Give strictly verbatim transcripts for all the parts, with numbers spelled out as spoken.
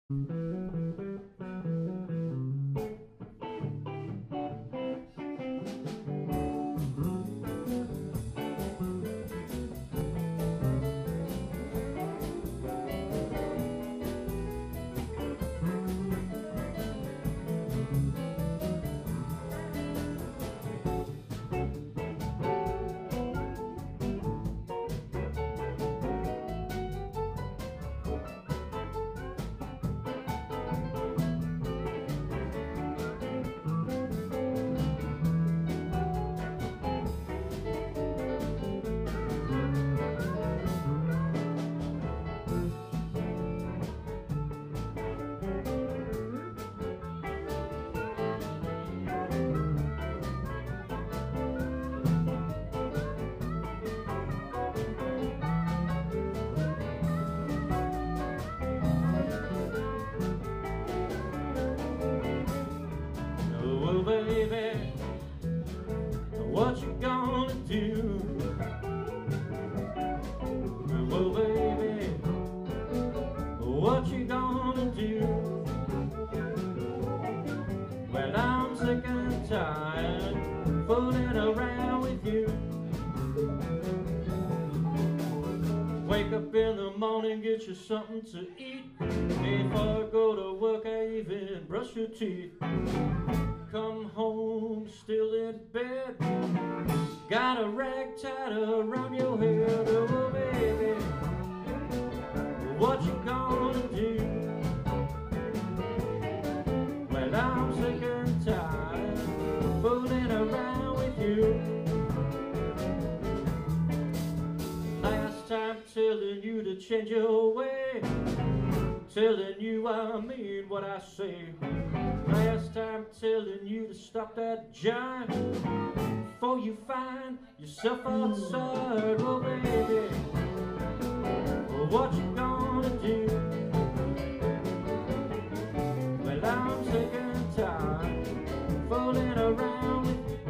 Well, baby, what you gonna do? Well, baby, what you gonna do? Well, I'm sick and tired fooling around with you. Wake up in the morning, get you something to eat. Before I go to work, I even brush your teeth. Come home, still in bed, got a rag tied around your head. Oh baby, what you gonna do? Well, I'm sick and tired fooling around with you. Last time telling you to change your way, telling you I mean what I say. Last time telling you to stop that jive before you find yourself outside. Oh baby, what you gonna do? Well, I'm sick and tired fooling around with you.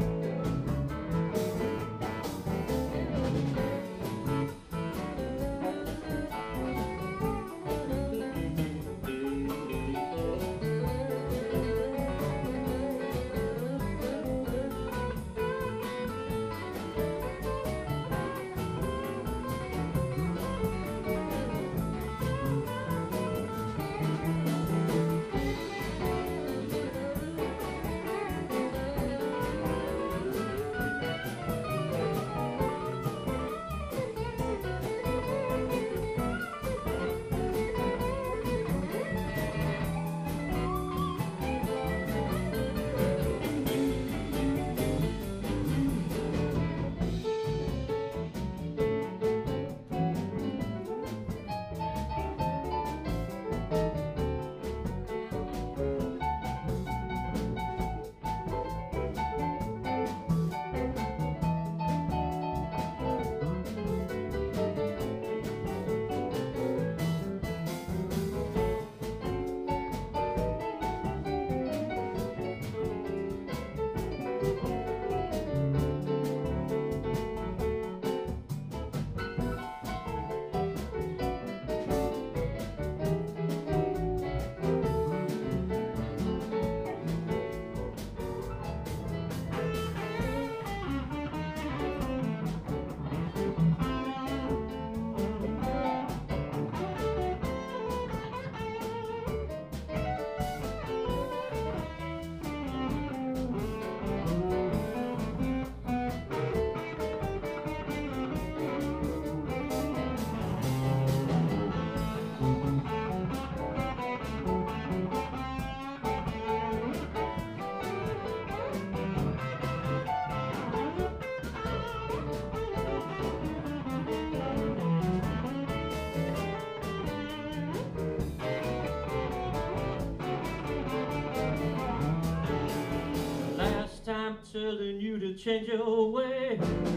I'm telling you to change your way,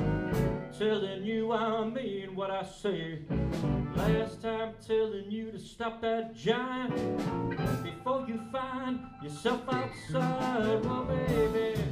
telling you I mean what I say. Last time telling you to stop that jive before you find yourself outside. Well, baby,